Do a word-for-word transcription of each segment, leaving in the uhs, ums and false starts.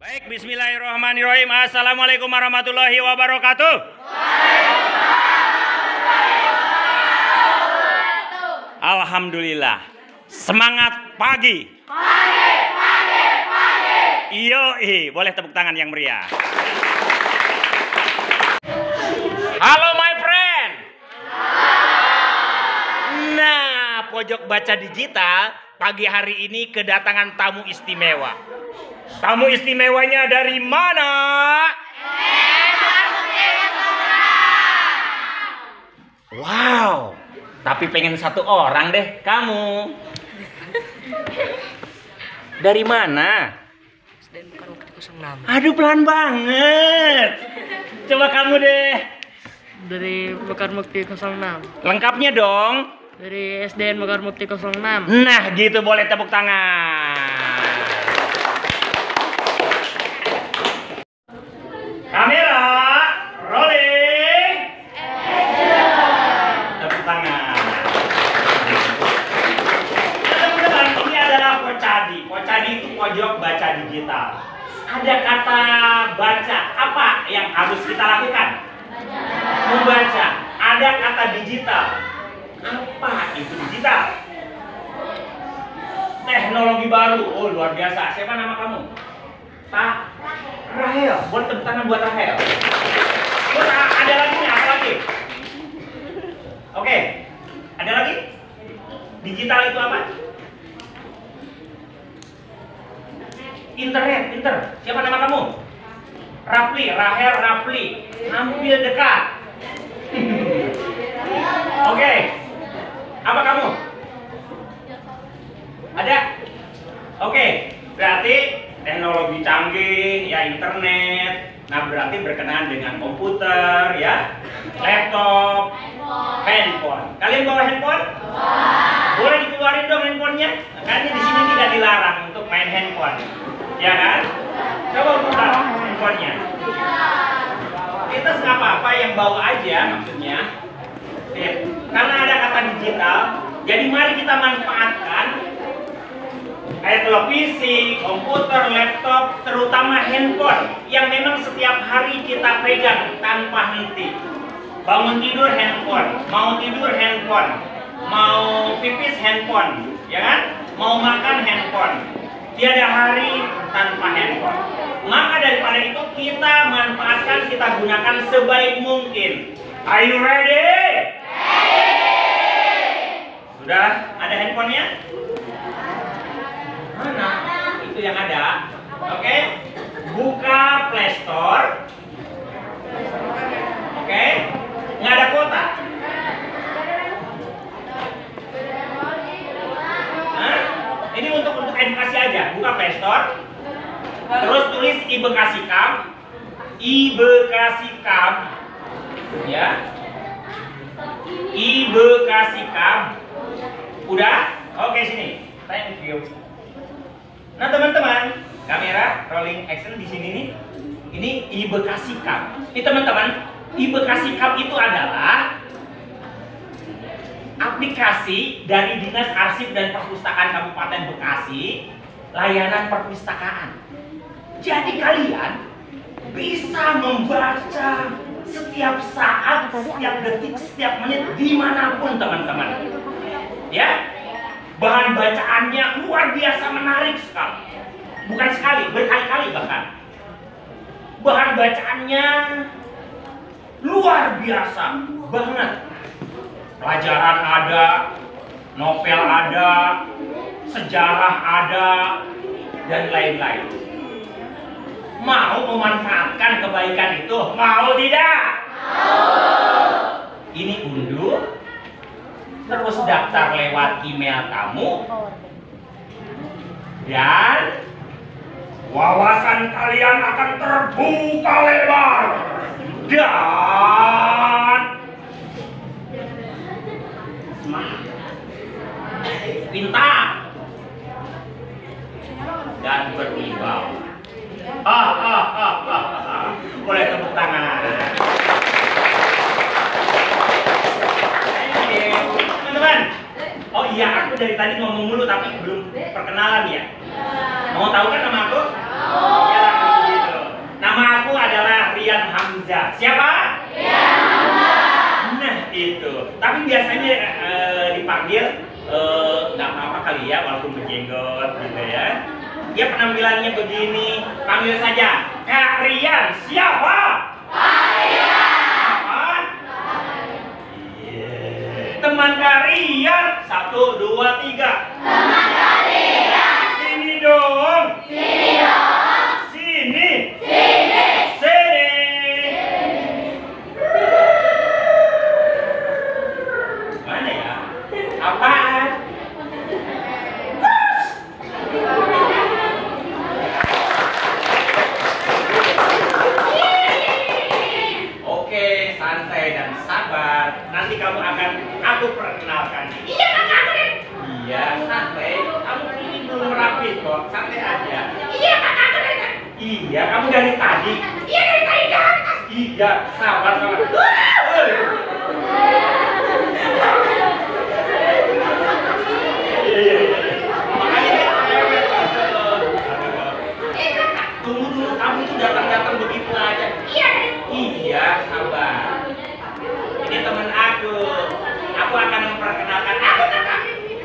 Baik, bismillahirrahmanirrahim. Assalamualaikum warahmatullahi wabarakatuh. Alhamdulillah. Semangat pagi. Pagi, pagi, pagi. Yoi, boleh tepuk tangan yang meriah. Halo my friend. Nah, pojok baca digital pagi hari ini kedatangan tamu istimewa. Tamu istimewanya dari mana? Wow, tapi pengen satu orang deh kamu. Dari mana? S D N Mekar Mukti nol enam. Aduh, pelan banget. Coba kamu deh. Dari Mekar Mukti nol enam. Lengkapnya dong. Dari S D N Mekar Mukti nol enam. Nah, gitu, boleh tepuk tangan. Kamera, rolling. Tepuk tangan. Nah, teman-teman, ini adalah Pocadi. Pocadi itu pojok baca digital. Ada kata baca, apa yang harus kita lakukan? Membaca. Ada kata digital. Apa itu digital? Teknologi baru. Oh, luar biasa. Siapa nama kamu? Pak Rahel. Boleh tepuk tangan buat Rahel. Terus ada lagi nih, apa lagi? Oke. Ada lagi? Digital itu apa? Internet, pinter. Siapa nama kamu? Rapli, Rahel Rapli. Hampir dekat. Oke. Apa kamu? Ada? Oke. Berarti teknologi canggih, ya internet. Nah, berarti berkenaan dengan komputer, ya, laptop, handphone. Kalian bawa handphone? Boleh dikeluarin dong handphonenya? Karena di sini tidak dilarang untuk main handphone, ya kan? Coba buka handphonenya. Kita nggak apa-apa, yang bawa aja maksudnya. Ya. Karena ada kata digital, jadi mari kita manfaatkan kayak televisi, komputer, laptop, terutama handphone yang memang setiap hari kita pegang tanpa henti. Bangun tidur handphone, mau tidur handphone, mau pipis handphone, ya kan? Mau makan handphone. Tiada hari tanpa handphone. Maka daripada itu kita manfaatkan, kita gunakan sebaik mungkin. Are you ready? Sudah ada handphonenya? Mana? Itu yang ada. Oke. Buka Play Store. Oke. Nggak ada kuota. Hah? Ini untuk untuk edukasi aja. Buka Play Store. Terus tulis I Bekasi Camp. I Bekasi Camp. Ya. I Bekasi Camp. Udah? Oke, sini. Thank you. Nah, teman-teman, kamera rolling action di sini nih. Ini I Bekasi Camp. Ini teman-teman, I Bekasi Camp itu adalah aplikasi dari Dinas Arsip dan Perpustakaan Kabupaten Bekasi, layanan perpustakaan. Jadi kalian bisa membaca setiap saat, setiap detik, setiap menit, dimanapun teman-teman. Ya, bahan bacaannya luar biasa menarik sekali. Bukan sekali, berkali-kali bahkan. Bahan bacaannya luar biasa banget. Pelajaran ada, novel ada, sejarah ada, dan lain-lain. Mau memanfaatkan kebaikan itu? Mau tidak? Mau. Ini unduh, terus daftar lewat email kamu, dan wawasan kalian akan terbuka lebar dan pintar dan berwibawa. Ah, ah, ah, ah, ah. Boleh tepuk tangan. Teman-teman, oh iya, aku dari tadi ngomong mulu tapi belum perkenalan ya. Mau tahu kan nama aku? Ya, Nama aku adalah Rian Hamzah. Siapa? Rian Hamzah. Nah itu. Tapi biasanya eh, dipanggil nggak eh, apa-apa kali ya, walaupun berjenggot gitu ya. Dia penampilannya begini. Panggil saja Kak Rian. Siapa? Kak Rian. Apa? Yeah. Teman Kak Rian. Satu, dua, tiga. Teman Kak Rian. Sini dong. Sini dong. Sini. Sini. Sini. Mana ya? Apaan? Oke, santai dan sabar. Nanti kamu akan aku perkenalkan. Iya, kakak aku deh. Iya, santai. Kamu ini belum rapi kok. Santai aja. Iya, kakak aku deh. Iya, kamu dari tadi. Iya, dari tadi di atas. Iya, sabar, sabar. Tunggu dulu, kamu tuh datang-datang begitu aja. Iya, iya, sabar. Ini teman aku. Aku akan memperkenalkan aku kakak.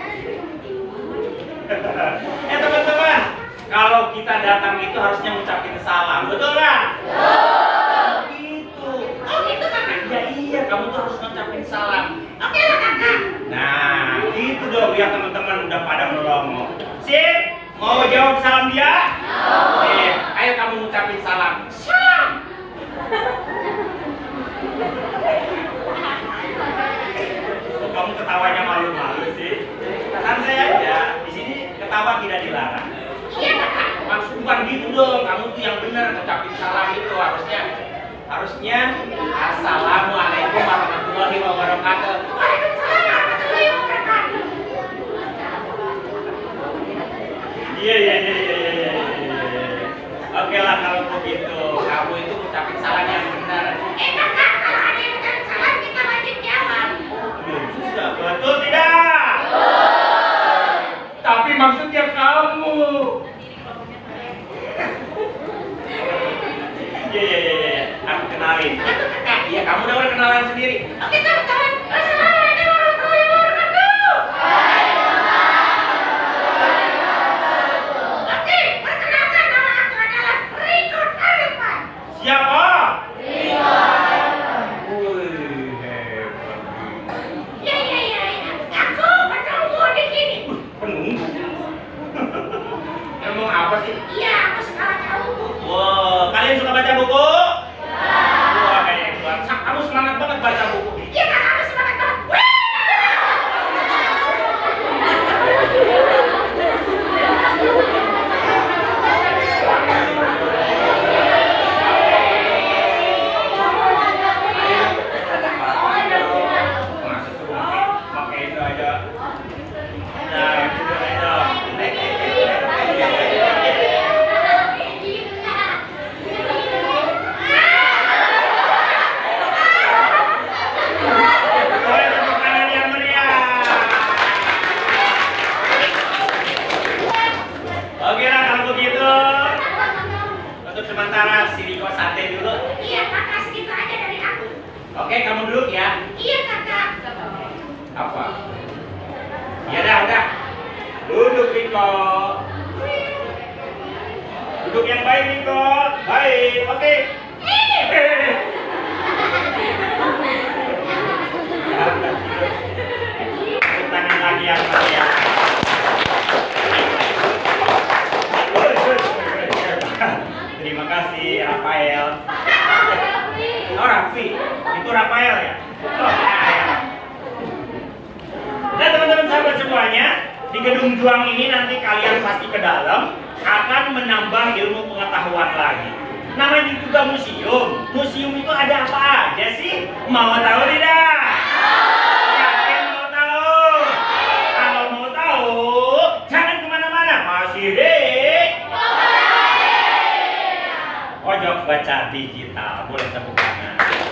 Eh teman-teman, kalau kita datang itu harusnya ngucapin salam, betul nggak? Betul. Gitu. Oh gitu kakak. Ya iya, kamu tuh harus ngucapin salam. Oke lah kakak. Nah, gitu dong biar teman-teman udah pada melongo. Sip. Mau jawab salam dia? No. Sip. Ayo kamu ngucapin salam. Salam. Oh, kamu ketawanya malu-malu sih. Santai aja. Di sini ketawa tidak dilarang. Iya kakak. Maksud bukan gitu dong. Kamu tuh yang benar ngucapin salam itu harusnya harusnya Assalamualaikum warahmatullahi wabarakatuh. Waalaikumsalam warahmatullahi wabarakatuh. Iya iya iya iya iya. Oke lah kalau begitu, kamu itu ucapin salam yang benar. Eh kakak, kalau ada yang ucapin salam kita wajib jawab. Belum susah, betul tidak? Betul. Tapi maksudnya kamu. Iya iya iya iya. Aku kenalin. Kakak, iya kamu udah boleh kenalan sendiri. Oke teman-teman, assalamualaikum warahmatullahi wabarakatuh. Siapa? Rio. Wih, hebat. Ya ya ya ya. Aku penunggu di sini. Penunggu? Emang apa sih? Iya, aku suka baca buku. Wow, kalian suka baca buku? Ya. Wah, hebat. Kamu semangat banget baca buku. Iya, kakak aku semangat banget. Wih. Sementara si Riko santai dulu. Iya kakak, segitu aja dari aku. Oke, kamu duduk ya. Iya kakak. Apa? Ya dah, udah. Duduk Riko. Duduk yang baik Riko. Baik, oke. Tepuk tangan lagi yang meriah. Terima kasih Rafael. Oh Raffi, itu Rafael ya? Oh, ya. Nah teman-teman sahabat semuanya, di gedung Juang ini nanti kalian pasti ke dalam akan menambah ilmu pengetahuan lagi. Namanya juga museum. Museum itu ada apa aja sih? Mau tahu tidak? Yakin mau tahu? Kalau mau tahu, jangan kemana-mana. Masih di Pojok Baca Digital. Boleh tepuk tangan.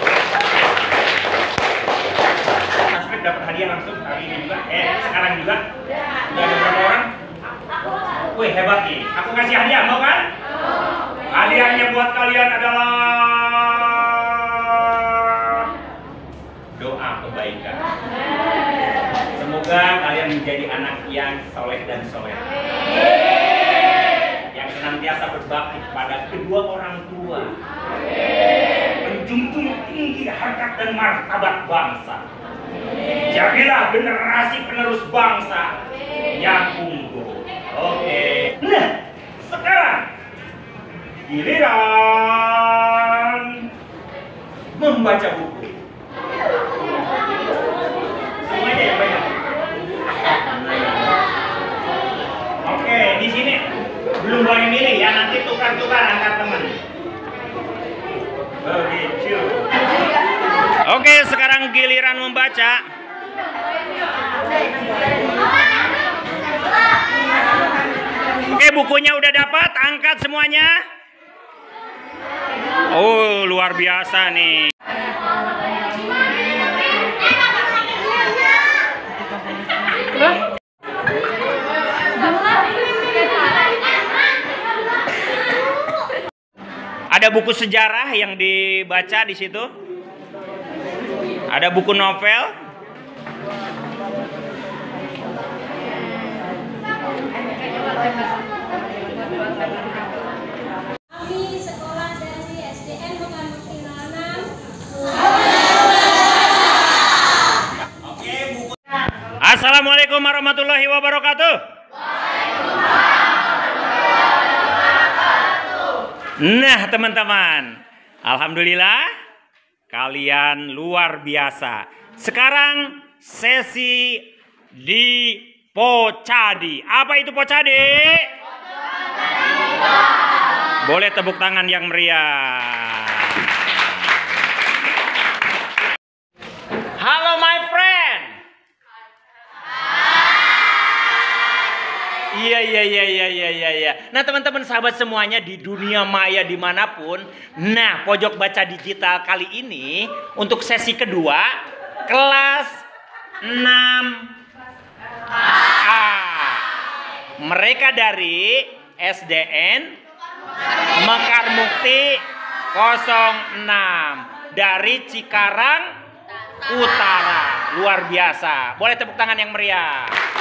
Mas Fred dapat hadiah langsung hari ini juga. Eh, sekarang juga. Udah ada berapa orang? Wih, hebat nih. Aku kasih hadiah, mau kan? Hadiahnya buat kalian adalah doa kebaikan. Semoga kalian menjadi anak yang soleh dan soleh, yang senantiasa berbakti kepada kedua orang tua, menjunjung tinggi harkat dan martabat bangsa. Jadilah generasi penerus bangsa yang unggul. Oke. Nah, sekarang giliran membaca buku. Semuanya yang banyak. Oke, di sini belum boleh milih ya, nanti tukar-tukar antar teman. Begitu. Oke, sekarang giliran membaca. Oke, bukunya udah dapat, angkat semuanya. Oh, luar biasa nih. Ada buku sejarah yang dibaca di situ. Ada buku novel. Kami sekolah dari S D N Mekar Mukti enam. Oke, buku. Assalamualaikum warahmatullahi wabarakatuh. Nah, teman-teman, alhamdulillah kalian luar biasa. Sekarang sesi di Pocadi. Apa itu Pocadi? Boleh tepuk tangan yang meriah. Halo my friend. Iya iya iya iya iya iya. Ya. Nah teman-teman sahabat semuanya di dunia maya dimanapun, nah pojok baca digital kali ini untuk sesi kedua kelas enam A. Mereka dari S D N Mekar Mukti nol enam dari Cikarang Utara. Luar biasa. Boleh tepuk tangan yang meriah.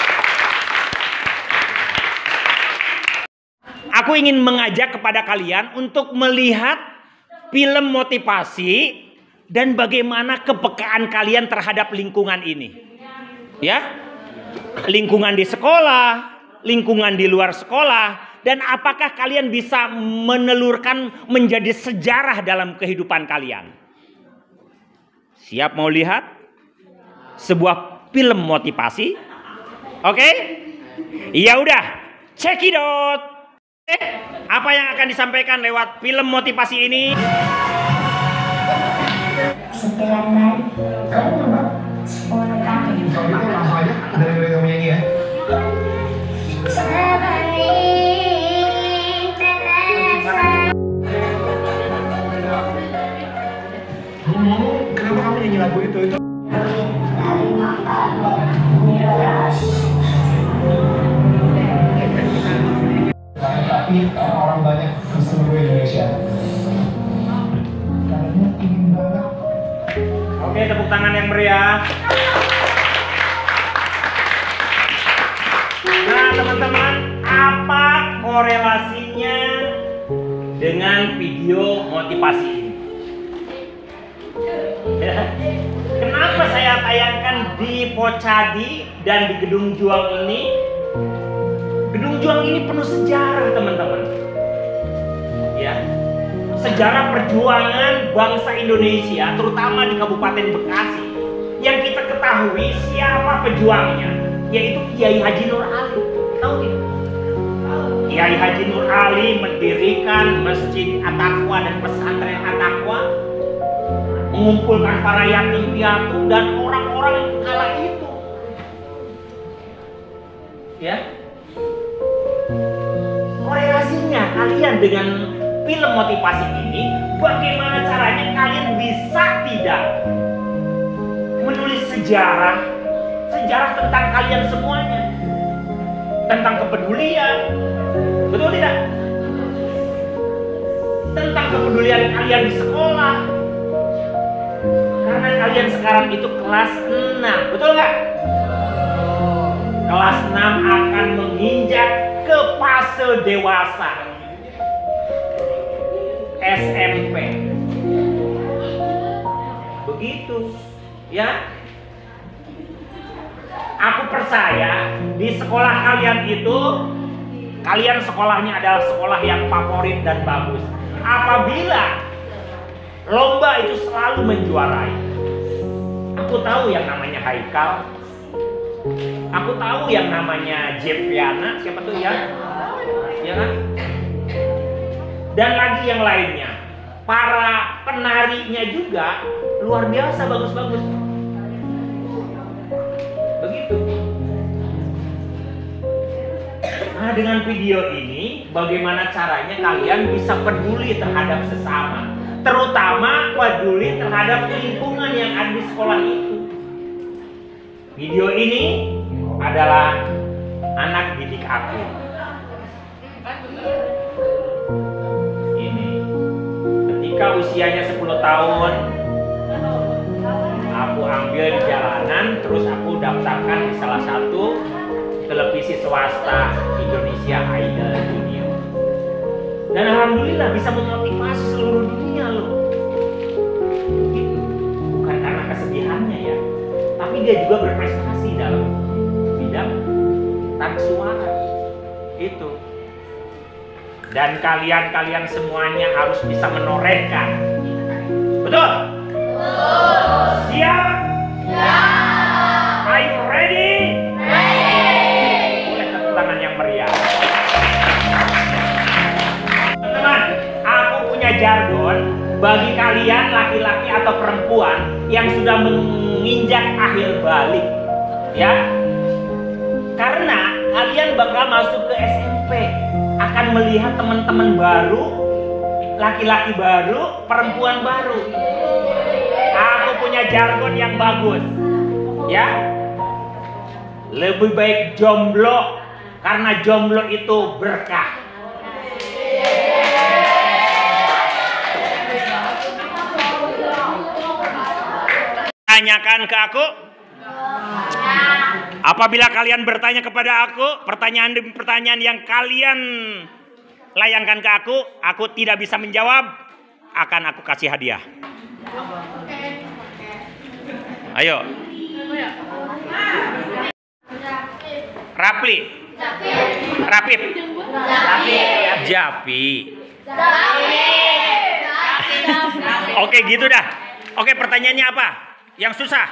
Aku ingin mengajak kepada kalian untuk melihat film motivasi dan bagaimana kepekaan kalian terhadap lingkungan ini. Ya, lingkungan di sekolah, lingkungan di luar sekolah, dan apakah kalian bisa menelurkan menjadi sejarah dalam kehidupan kalian. Siap mau lihat sebuah film motivasi? Oke? Ya udah, check it out. Eh, apa yang akan disampaikan lewat film motivasi ini? Setelan lari ke nomor sepuluh kali. Kalau gitu langsung aja dari mereka menyanyi ya. Ngomong-ngomong, kenapa kamu nyanyi lagu itu? itu? Tapi orang banyak di seluruh Indonesia. Karena ingin banget. Oke, tepuk tangan yang meriah. Nah, teman-teman, apa korelasinya dengan video motivasi ini? Ya. Kenapa saya tayangkan di Pocadi dan di Gedung Juang ini? Gedung Juang ini penuh sejarah, teman-teman. Ya. Sejarah perjuangan bangsa Indonesia, terutama di Kabupaten Bekasi. Yang kita ketahui siapa pejuangnya, yaitu Kiai Haji Nur Ali. Tahu tidak? Kiai Haji Nur Ali mendirikan Masjid At-Taqwa dan Pesantren At-Taqwa, mengumpulkan para yatim piatu dan orang-orang kala itu. Ya. Korelasinya kalian dengan film motivasi ini, bagaimana caranya kalian bisa tidak menulis sejarah, sejarah tentang kalian semuanya, tentang kepedulian, betul tidak? tentang kepedulian kalian di sekolah. Karena kalian sekarang itu kelas enam, betul nggak? Kelas enam akan menginjak ke fase dewasa, S M P. Begitu, ya. Aku percaya di sekolah kalian itu, kalian sekolahnya adalah sekolah yang favorit dan bagus. Apabila lomba itu selalu menjuarai. Aku tahu yang namanya Haikal. Aku tahu yang namanya Jeviana, siapa tuh ya? Ya kan? Dan lagi yang lainnya. Para penarinya juga luar biasa bagus-bagus. Begitu. Nah, dengan video ini bagaimana caranya kalian bisa peduli terhadap sesama, terutama peduli terhadap lingkungan yang ada di sekolah itu. Video ini adalah anak didik aku. Ini ketika usianya sepuluh tahun, aku ambil di jalanan, terus aku daftarkan di salah satu televisi swasta Indonesia Idol Junior. Dan alhamdulillah bisa memotivasi seluruh dunia loh. Gitu. Bukan karena kesedihannya ya, tapi dia juga berprestasi dalam bidang tarik suara. Itu. Dan kalian-kalian semuanya harus bisa menorehkan. Betul? Siap? Siap. Are you ready? Boleh tepuk tangan yang meriah. Teman-teman, aku punya jargon bagi kalian laki-laki atau perempuan yang sudah menginjak akhir balik. Ya. Karena kalian bakal masuk ke S M P, akan melihat teman-teman baru, laki-laki baru, perempuan baru. Aku punya jargon yang bagus. Ya. Lebih baik jomblo, karena jomblo itu berkah. Tanyakan ke aku. Apabila kalian bertanya kepada aku, pertanyaan demi pertanyaan yang kalian layangkan ke aku, aku tidak bisa menjawab, akan aku kasih hadiah. Ayo. Rapli. Rapip. Japi. Oke gitu dah. Oke, pertanyaannya apa? Yang susah.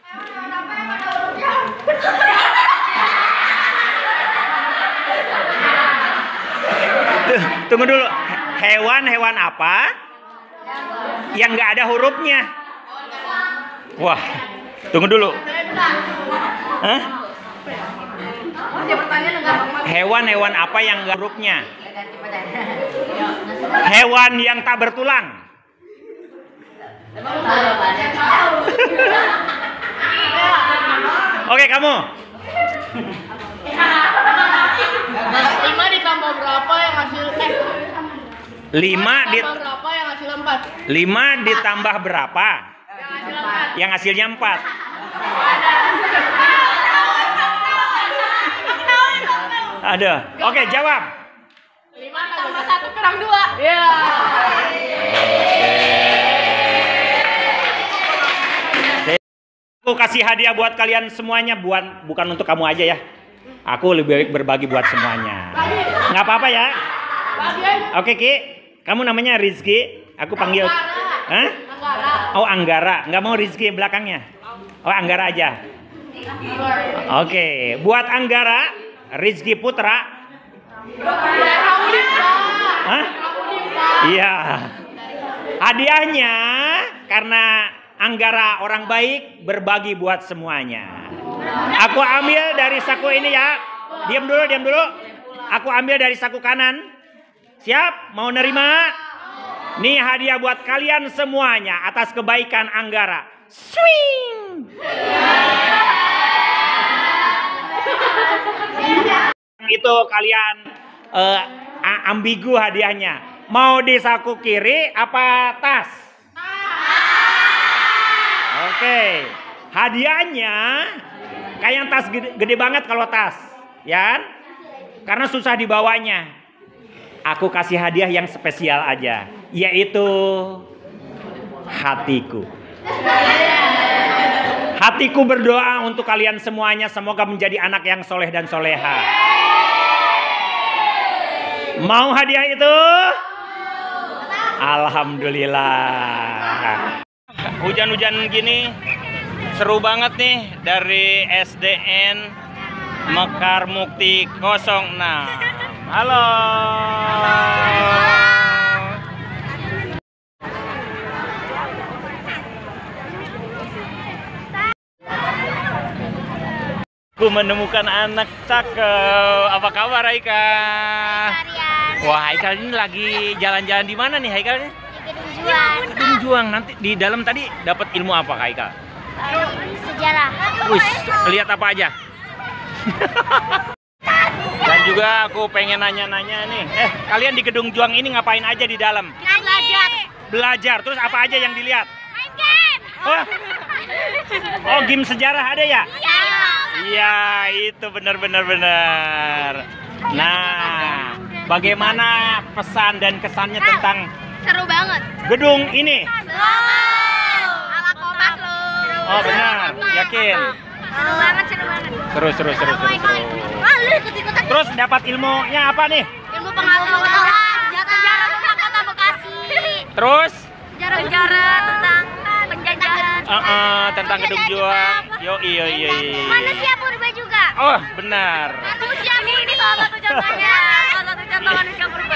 Tunggu dulu. Hewan-hewan apa yang nggak ada hurufnya? Wah, tunggu dulu. Hah? Hewan-hewan apa yang nggak hurufnya? Hewan yang tak bertulang. Oke, kamu. Lima ditambah berapa yang hasil eh? Lima di berapa yang hasil empat? Lima ditambah berapa? Yang hasil empat. Yang hasilnya empat. Ada. Oke, jawab. Lima tambah satu kurang dua. Iya. Aku kasih hadiah buat kalian semuanya, buat bukan untuk kamu aja ya. Aku lebih baik berbagi buat semuanya. Nggak apa-apa ya. Oke Ki, kamu namanya Rizky. Aku panggil. Hah? Oh Anggara. Nggak mau Rizky belakangnya. Oh Anggara aja. Oke, buat Anggara, Rizky Putra. Hah? Iya. Hadiahnya karena Anggara orang baik, berbagi buat semuanya. Aku ambil dari saku ini ya. Diam dulu, diam dulu. Aku ambil dari saku kanan. Siap? Mau nerima? Nih hadiah buat kalian semuanya atas kebaikan Anggara. Swing! Itu kalian uh, ambigu hadiahnya. Mau di saku kiri apa tas? Oke. Hadiahnya kayak yang tas gede, gede banget kalau tas, ya? Karena susah dibawanya. Aku kasih hadiah yang spesial aja, yaitu hatiku. Hatiku berdoa untuk kalian semuanya, semoga menjadi anak yang soleh dan soleha. Mau hadiah itu? Alhamdulillah. Hujan-hujan gini seru banget nih dari S D N Mekar Mukti nol enam. Halo. Aku menemukan anak cakep. Apa kabar Haika? Wah, Haikal ini lagi jalan-jalan di mana nih Haikal? Di Gedung Juang. Gedung Juang. Nanti di dalam tadi dapat ilmu apa Haikal? Sejarah. Wih, lihat apa aja? Dan juga aku pengen nanya-nanya nih. Eh, kalian di Gedung Juang ini ngapain aja di dalam? Kita belajar. Belajar. Terus apa aja yang dilihat? Main game. Oh, oh game sejarah ada ya? Iya. Iya, itu benar-benar benar. Nah, bagaimana pesan dan kesannya tentang Seru banget. gedung ini? Seru. Ala Kompas lo. Oh, benar. Yakin? Seru banget, seru banget. Seru, seru, seru, seru, seru. Wah, lu ikut-ikutan. Terus dapat ilmunya apa nih? Ilmu pengetahuan, sejarah tentang Kota Bekasi. Terus? Sejarah tentang penjajahan. Uh, uh, tentang Gedung Juang. Yo, iya, iya, iya. Manusia purba juga. Oh, benar. Manusia ini salah satu contohnya. Salah satu contoh manusia purba.